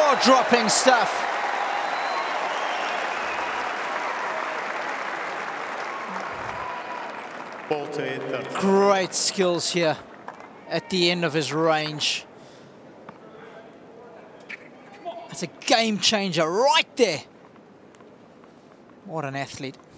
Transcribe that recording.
jaw-dropping stuff. Great skills here at the end of his range. That's a game changer right there. What an athlete.